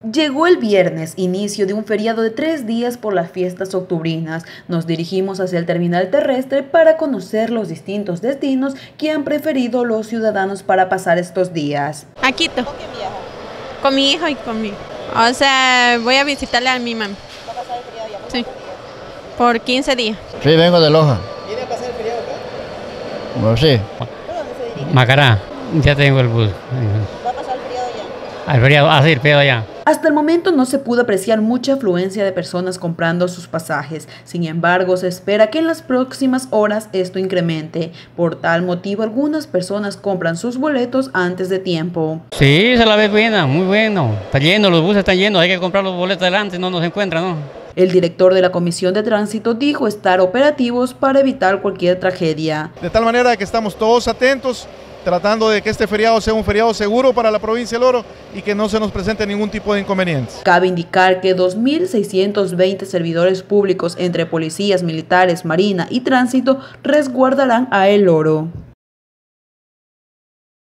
Llegó el viernes, inicio de un feriado de 3 días por las fiestas octubrinas. Nos dirigimos hacia el terminal terrestre para conocer los distintos destinos que han preferido los ciudadanos para pasar estos días. A Quito. ¿Con quién viaja? Con mi hijo y conmigo. O sea, voy a visitarle a mi mamá. ¿Va a pasar el feriado ya? ¿Por Sí. cuántos días? Por 15 días. Sí, vengo de Loja. ¿Viene a pasar el feriado acá? Bueno, sí. ¿Por dónde se dirige? Macará, ya tengo el bus. ¿Va a pasar el feriado ya? Al feriado, así el feriado ya. Hasta el momento no se pudo apreciar mucha afluencia de personas comprando sus pasajes. Sin embargo, se espera que en las próximas horas esto incremente. Por tal motivo, algunas personas compran sus boletos antes de tiempo. Sí, se la ve buena, muy bueno. Está lleno, los buses están llenos, hay que comprar los boletos adelante, no nos encuentran, ¿no? El director de la Comisión de Tránsito dijo estar operativos para evitar cualquier tragedia. De tal manera que estamos todos atentos, tratando de que este feriado sea un feriado seguro para la provincia del Oro y que no se nos presente ningún tipo de inconvenientes. Cabe indicar que 2.620 servidores públicos entre policías, militares, marina y tránsito resguardarán a El Oro.